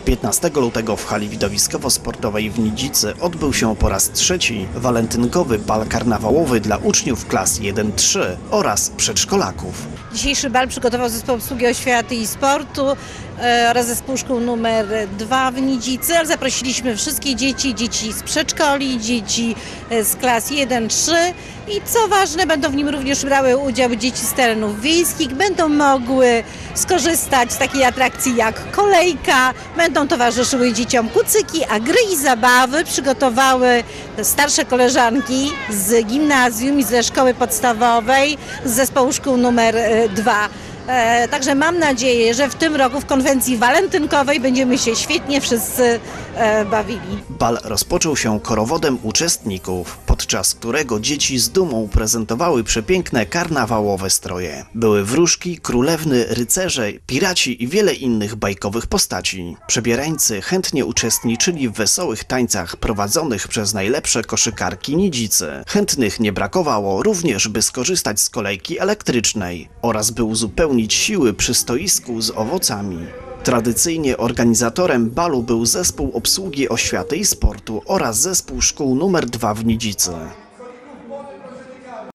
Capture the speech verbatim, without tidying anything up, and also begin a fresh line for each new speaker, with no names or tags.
piętnastego lutego w hali widowiskowo-sportowej w Nidzicy odbył się po raz trzeci walentynkowy bal karnawałowy dla uczniów klas jeden trzy oraz przedszkolaków.
Dzisiejszy bal przygotował Zespół Obsługi Oświaty i Sportu e, oraz Zespół Szkół numer dwa w Nidzicy. Zaprosiliśmy wszystkie dzieci, dzieci z przedszkoli, dzieci z klas jeden trzy i co ważne, będą w nim również brały udział dzieci z terenów wiejskich, będą mogły skorzystać z takiej atrakcji jak kolejka, będą towarzyszyły dzieciom kucyki, a gry i zabawy przygotowały starsze koleżanki z gimnazjum i ze szkoły podstawowej, z Zespołu Szkół numer dwa. E, także mam nadzieję, że w tym roku w konwencji walentynkowej będziemy się świetnie wszyscy e, bawili.
Bal rozpoczął się korowodem uczestników, podczas którego dzieci z dumą prezentowały przepiękne karnawałowe stroje. Były wróżki, królewny, rycerze, piraci i wiele innych bajkowych postaci. Przebierańcy chętnie uczestniczyli w wesołych tańcach prowadzonych przez najlepsze koszykarki Nidzicy. Chętnych nie brakowało również, by skorzystać z kolejki elektrycznej oraz by uzupełnić siły przy stoisku z owocami. Tradycyjnie organizatorem balu był Zespół Obsługi Oświaty i Sportu oraz Zespół Szkół numer dwa w Nidzicy.